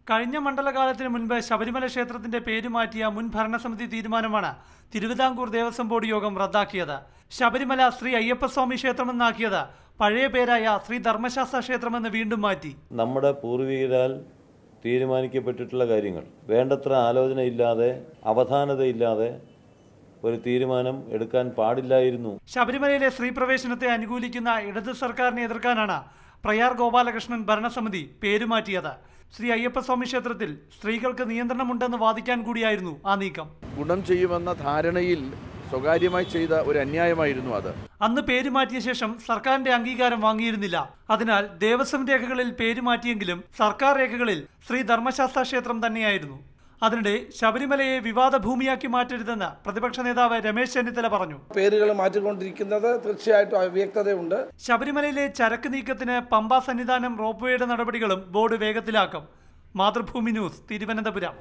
കഴിഞ്ഞ മണ്ഡലകാലത്തിന് മുൻപ് ശബരിമല ക്ഷേത്രത്തിന്റെ പേര് മാറ്റിയ മുൻ ഭരണസമിതി തീരുമാനമാണ് തിരുവിതാംകൂർ ദേവസ്വം ബോർഡ് യോഗം റദ്ദാക്കിയത്. ശബരിമല ശ്രീ അയ്യപ്പ സ്വാമി ക്ഷേത്രമെന്നാക്കിയത് പഴയ പേരായ ശ്രീ ധർമ്മശാസ്ത്ര ക്ഷേത്രമെന്ന് വീണ്ടും മാറ്റി. നമ്മുടെ പൂർവികരാൽ തീരുമാനിക്കപ്പെട്ടിട്ടുള്ള കാര്യങ്ങൾ വേണ്ടത്ര ആലോചനയില്ലാതെ അവധാനതയില്ലാതെ ഒരു തീരുമാനം എടുക്കാൻ പാടില്ലായിരുന്നു. ശബരിമലയിലെ സ്ത്രീ പ്രവേശനത്തെ അനുകൂലിക്കുന്ന ഇടത് സർക്കാരിനെ എതിർക്കാനാണ് പ്രയാർ ഗോപാലകൃഷ്ണൻ ഭരണസമിതി പേരുമാറ്റിയത്. ശ്രീ അയ്യപ്പസ്വാമി ക്ഷേത്രത്തിൽ സ്ത്രീകൾക്ക് നിയന്ത്രണമുണ്ടെന്ന് വാദിക്കാൻ കൂടിയായിരുന്നു ആ നീക്കം. ഗുണം ചെയ്യുമെന്ന ധാരണയിൽ സ്വകാര്യമായി ചെയ്ത ഒരു അന്യായമായിരുന്നു അത്. അന്ന് പേരുമാറ്റിയ ശേഷം സർക്കാരിന്റെ അംഗീകാരം വാങ്ങിയിരുന്നില്ല. അതിനാൽ ദേവസ്വം രേഖകളിൽ പേരുമാറ്റിയെങ്കിലും സർക്കാർ രേഖകളിൽ ശ്രീ ധർമ്മശാസ്ത്ര ക്ഷേത്രം തന്നെയായിരുന്നു. അതിനിടെ ശബരിമലയെ വിവാദ ഭൂമിയാക്കി മാറ്റരുതെന്ന് പ്രതിപക്ഷ നേതാവ് രമേശ് ചെന്നിത്തല പറഞ്ഞു. പേരുകൾ മാറ്റിക്കൊണ്ടിരിക്കുന്നത് തീർച്ചയായിട്ടും അവ്യക്തതയുണ്ട്. ശബരിമലയിലെ ചരക്ക് നീക്കത്തിന് പമ്പ സന്നിധാനം റോപ്വേയുടെ നടപടികളും ബോർഡ് വേഗത്തിലാക്കും. മാതൃഭൂമി ന്യൂസ്, തിരുവനന്തപുരം.